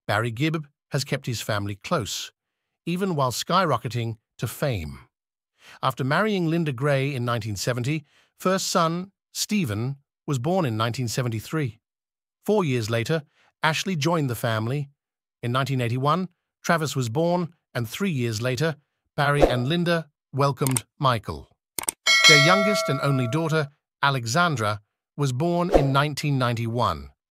Barry Gibb has kept his family close, even while skyrocketing to fame. After marrying Linda Gray in 1970, first son, Stephen, was born in 1973. 4 years later, Ashley joined the family. In 1981, Travis was born, and 3 years later, Barry and Linda welcomed Michael. Their youngest and only daughter, Alexandra, was born in 1991.